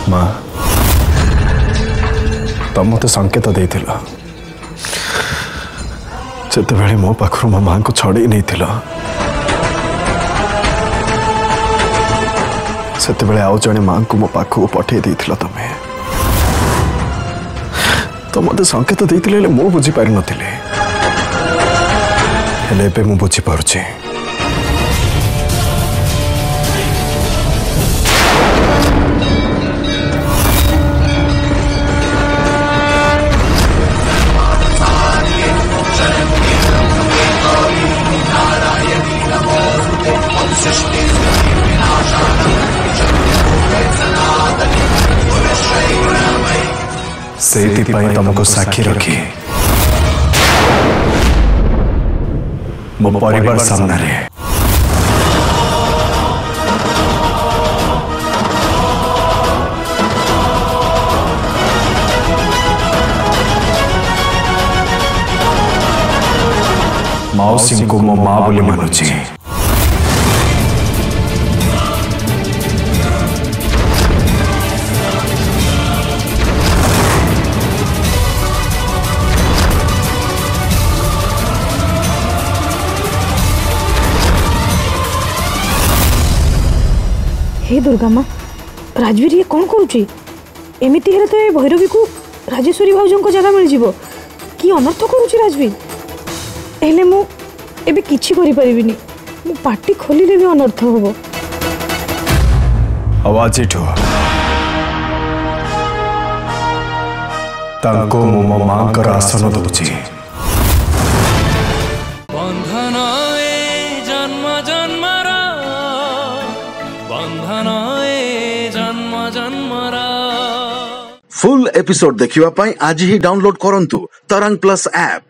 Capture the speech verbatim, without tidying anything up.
माँ तुम मत संकेत देथिल जिते मो पाखर मो माँ को छड़े नहीं से आउ जड़े माँ को मो पाखक पठे देथिल तमें तो मत संकेत देथिले मु बुझी पारि नथिले हेले एबे मु बुझी पारुछि से तुमको साक्षी रखी मो परिवार सामने मौसी को मो माँ बोली मानुची हे दुर्गा माँ राजवीर ये कौन करुची एमती हेले तो ये भैरवी को राजेश्वरी भाउजों को जगह मिल जिवो कि अनर्थ करुची राजवीर हेले मु एबे किछि करि परिबिनी मु पार्टी खोलिले भी अनर्थ होबो आवाज इठो तांको मो मो मां कर आसन दउची बंधन ए जन्म जन्मरा बंधन ए जन्म जन्मरा फुल एपिसोड देखिवा पाई आज ही डाउनलोड करंतु तरंग प्लस ऐप।